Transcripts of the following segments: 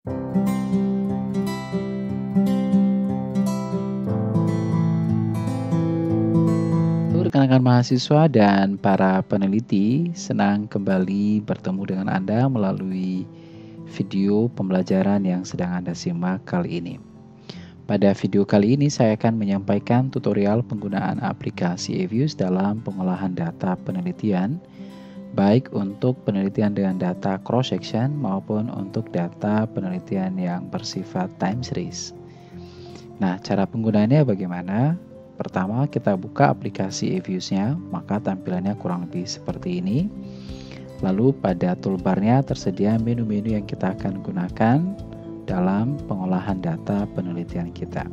Rekan-rekan mahasiswa dan para peneliti, senang kembali bertemu dengan Anda melalui video pembelajaran yang sedang Anda simak kali ini. Pada video kali ini saya akan menyampaikan tutorial penggunaan aplikasi eViews dalam pengolahan data penelitian, baik untuk penelitian dengan data cross-section maupun untuk data penelitian yang bersifat time series. Nah, cara penggunaannya bagaimana? Pertama, kita buka aplikasi eViews-nya, maka tampilannya kurang lebih seperti ini. Lalu pada toolbar-nya tersedia menu-menu yang kita akan gunakan dalam pengolahan data penelitian kita.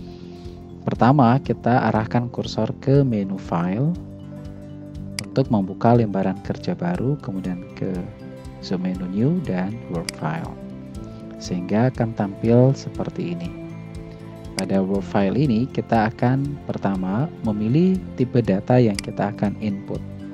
Pertama, kita arahkan kursor ke menu file untuk membuka lembaran kerja baru, kemudian ke zoom menu new dan work file. Sehingga akan tampil seperti ini. Pada Word file ini kita akan pertama memilih tipe data yang kita akan input.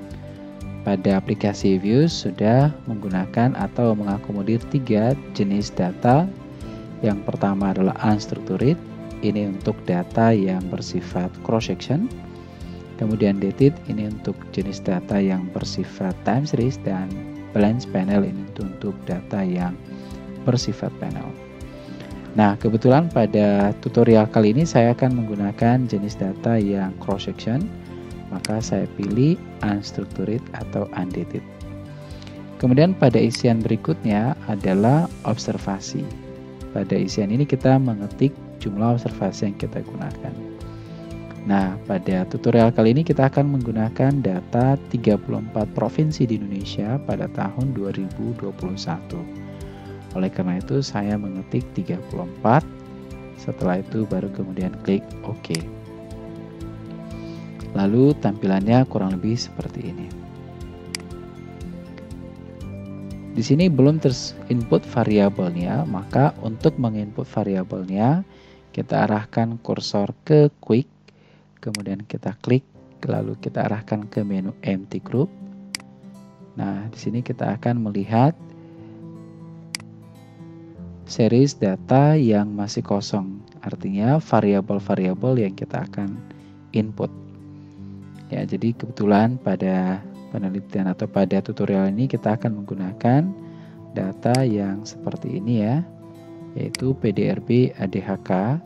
Pada aplikasi eViews sudah menggunakan atau mengakomodir 3 jenis data. Yang pertama adalah unstructured, ini untuk data yang bersifat cross-section. Kemudian dated, ini untuk jenis data yang bersifat time series, dan balance panel ini untuk data yang bersifat panel. Nah, kebetulan pada tutorial kali ini saya akan menggunakan jenis data yang cross-section, maka saya pilih unstructured atau undated. Kemudian pada isian berikutnya adalah observasi. Pada isian ini kita mengetik jumlah observasi yang kita gunakan. Nah, pada tutorial kali ini kita akan menggunakan data 34 provinsi di Indonesia pada tahun 2021. Oleh karena itu saya mengetik 34, setelah itu baru kemudian klik OK. Lalu tampilannya kurang lebih seperti ini. Di sini belum terinput variabelnya, maka untuk menginput variabelnya kita arahkan kursor ke quick, kemudian kita klik, lalu kita arahkan ke menu empty group. Nah, di sini kita akan melihat series data yang masih kosong, artinya variabel-variabel yang kita akan input. Ya, jadi kebetulan pada penelitian atau pada tutorial ini kita akan menggunakan data yang seperti ini ya, yaitu PDRB ADHK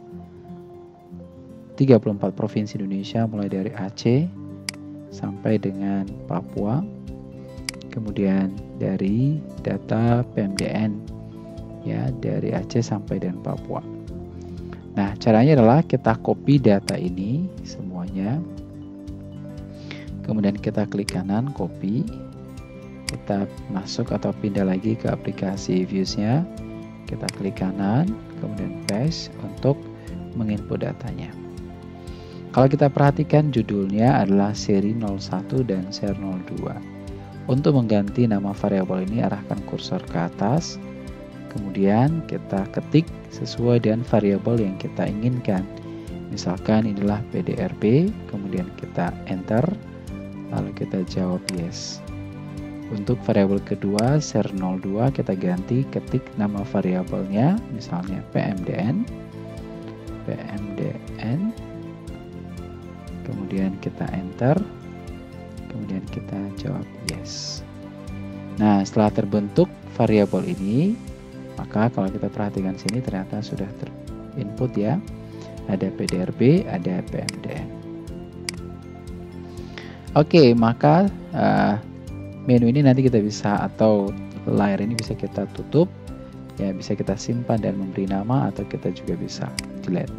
34 provinsi Indonesia mulai dari Aceh sampai dengan Papua. Kemudian dari data PMDN ya, dari Aceh sampai dengan Papua. Nah, caranya adalah kita copy data ini semuanya. Kemudian kita klik kanan copy. Kita masuk atau pindah lagi ke aplikasi eViews-nya. Kita klik kanan, kemudian paste untuk menginput datanya. Kalau kita perhatikan judulnya adalah seri 01 dan seri 02. Untuk mengganti nama variabel ini arahkan kursor ke atas. Kemudian kita ketik sesuai dengan variabel yang kita inginkan. Misalkan inilah PDRB, kemudian kita enter, lalu kita jawab yes. Untuk variabel kedua, seri 02, kita ganti ketik nama variabelnya, misalnya PMDN, kemudian kita enter, kemudian kita jawab yes. Nah, setelah terbentuk variabel ini, maka kalau kita perhatikan sini ternyata sudah terinput ya. Ada PDRB, ada PMDN. Oke, maka menu ini nanti kita bisa, atau layar ini bisa kita tutup, ya bisa kita simpan dan memberi nama, atau kita juga bisa delete.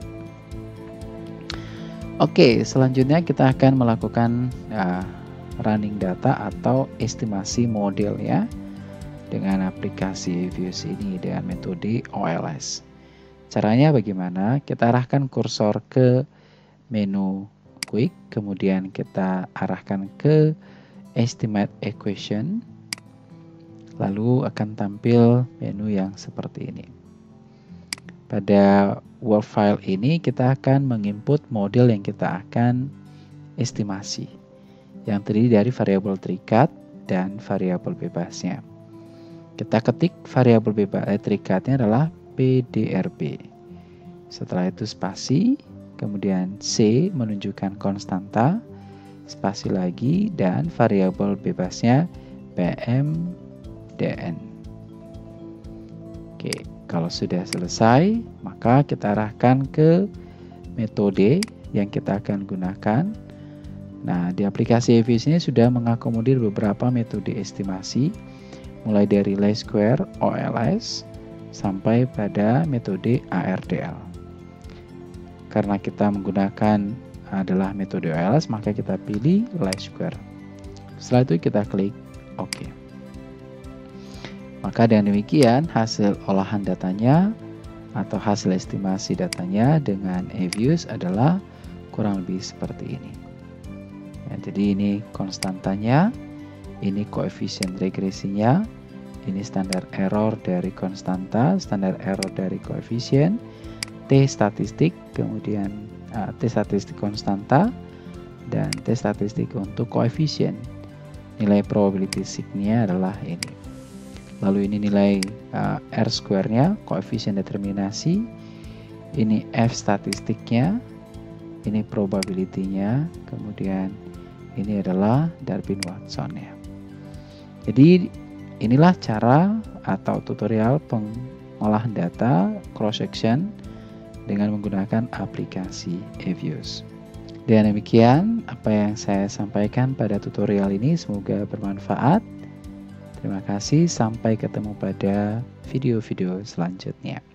Oke, selanjutnya kita akan melakukan running data atau estimasi model ya, dengan aplikasi eViews ini dengan metode OLS. Caranya bagaimana? Kita arahkan kursor ke menu quick, kemudian kita arahkan ke estimate equation, lalu akan tampil menu yang seperti ini. Pada Word file ini kita akan menginput model yang kita akan estimasi, yang terdiri dari variabel terikat dan variabel bebasnya. Kita ketik variabel bebas triggernya adalah PDRB. Setelah itu spasi, kemudian C menunjukkan konstanta, spasi lagi, dan variabel bebasnya PMDN. Oke, kalau sudah selesai, maka kita arahkan ke metode yang kita akan gunakan. Nah, di aplikasi EVS ini sudah mengakomodir beberapa metode estimasi, mulai dari least square OLS sampai pada metode ARDL. Karena kita menggunakan adalah metode OLS, maka kita pilih least square. Setelah itu kita klik OK. Maka dengan demikian hasil olahan datanya atau hasil estimasi datanya dengan EVS adalah kurang lebih seperti ini. Ya, jadi ini konstantanya, ini koefisien regresinya, ini standar error dari konstanta, standar error dari koefisien, T statistik, kemudian T statistik konstanta, dan T statistik untuk koefisien. Nilai probability sign-nya adalah ini. Lalu ini nilai R square-nya, koefisien determinasi, ini F statistiknya, ini probability-nya, kemudian ini adalah Darwin-Watson-nya. Jadi inilah cara atau tutorial pengolahan data cross section dengan menggunakan aplikasi EVS. Dan demikian apa yang saya sampaikan pada tutorial ini, semoga bermanfaat. Terima kasih, sampai ketemu pada video-video selanjutnya.